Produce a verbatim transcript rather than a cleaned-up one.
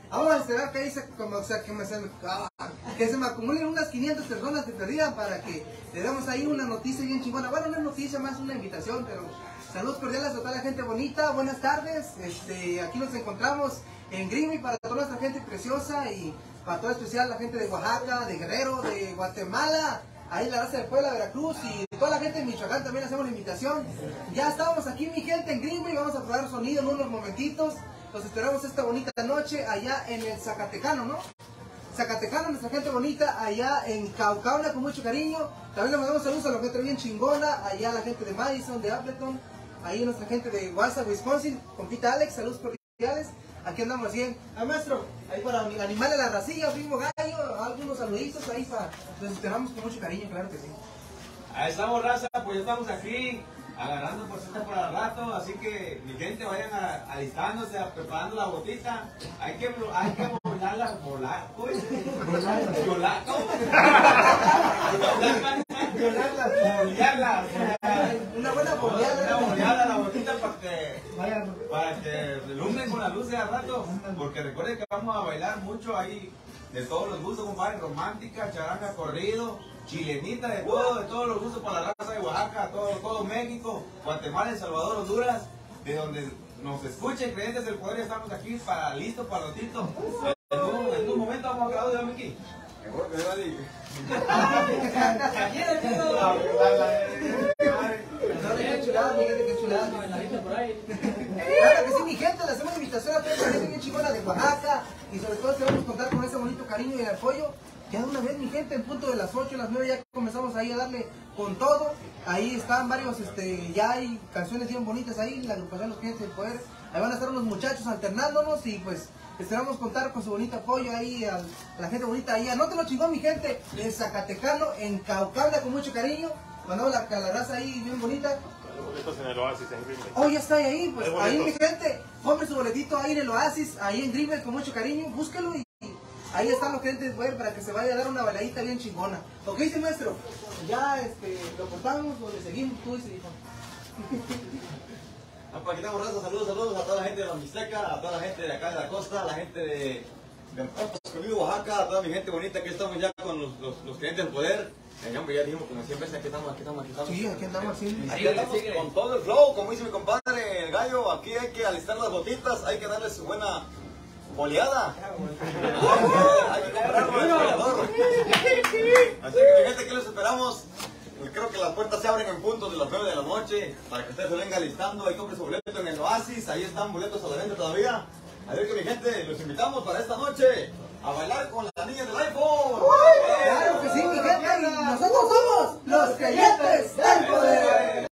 Vamos a esperar que, ahí se, como, o sea, que, me, se, que se me acumulen unas quinientas personas de perdida para que le damos ahí una noticia bien chingona. Bueno, no es noticia, más una invitación, pero saludos cordiales a toda la gente bonita. Buenas tardes. Este, aquí nos encontramos en Greenway para toda nuestra gente preciosa y para todo especial la gente de Oaxaca, de Guerrero, de Guatemala, ahí la raza de Puebla, Veracruz y toda la gente de Michoacán también hacemos la invitación. Ya estamos aquí, mi gente, en Greenway. Vamos a probar sonido en unos momentitos. Los esperamos esta bonita noche allá en el Zacatecano, ¿no? Zacatecano, nuestra gente bonita, allá en Caucauna, con mucho cariño. También le mandamos saludos a la gente bien chingona, allá a la gente de Madison, de Appleton, ahí nuestra gente de Wausau, Wisconsin, compita Alex, saludos cordiales. Aquí andamos bien. Ah, maestro, ahí para animarle a la racilla, primo gallo, algunos saluditos ahí para... Los esperamos con mucho cariño, claro que sí. Ahí estamos, raza, pues ya estamos aquí. Agarrando por cierto para el rato, así que mi gente vayan a, alistándose, a, preparando la botita. Hay que, hay que volarla, volar, uy, volarla, volar, ¿cómo? Volarla, volarla, una buena boleada, una boleada la botita para que, para que relumbren con la luz de al rato, porque recuerden que vamos a bailar mucho ahí, de todos los gustos, compadre, romántica, charanga, corrido, chilenita, de todo, de todos los gustos para la raza de Oaxaca, todo, todo México, Guatemala, El Salvador, Honduras, de donde nos escuchen, creyentes del poder, estamos aquí para listo, para ratito. En un, en un momento vamos a acabar de Miki. Mejor que me vale. Qué chulada, mi gente, qué chulada. Claro que sí, mi gente, le hacemos invitación a toda la gente bien chingona de Oaxaca y sobre todo queremos contar con ese bonito cariño y el apoyo. Ya de una vez, mi gente, en punto de las ocho, las nueve ya comenzamos ahí a darle con todo. Ahí están varios, este, ya hay canciones bien bonitas ahí, la agrupación Los Clientes del Poder. Ahí van a estar unos muchachos alternándonos y pues esperamos contar con su bonito apoyo ahí a la gente bonita ahí. Anótenlo chingón, mi gente, en Zacatecano, en Caucauna, con mucho cariño. Mandamos la, la raza ahí bien bonita. En el Oasis, en Greenway. Oh, ya está ahí, pues ahí mi gente, compre su boletito ahí en el Oasis, ahí en Greenway con mucho cariño, búsquelo y ahí están los clientes de para que se vaya a dar una bailadita bien chingona. ¿Lo que dice maestro? Ya este, lo cortamos o le seguimos, tú dices, hijo. Para aquí estamos, raza, saludos, saludos a toda la gente de la Mixteca, a toda la gente de acá de la costa, a la gente de, de Oaxaca, a toda mi gente bonita, aquí estamos ya con los, los, los clientes del poder. Ya, ya dijimos, como siempre, aquí estamos, aquí estamos, aquí estamos. Sí, aquí andamos así. Aquí andamos con todo el flow, como dice mi compadre el gallo, aquí hay que alistar las botitas, hay que darle su buena boleada. Hay que comprarlo el boleador. Así que mi gente, aquí los esperamos. Creo que las puertas se abren en punto de las nueve de la noche para que usted se venga alistando. Ahí compre su boleto en el Oasis, ahí están boletos a la venta todavía. Así que mi gente, los invitamos para esta noche a bailar con las niñas del iPhone. Claro que sí, mi gente, y nosotros somos los creyentes.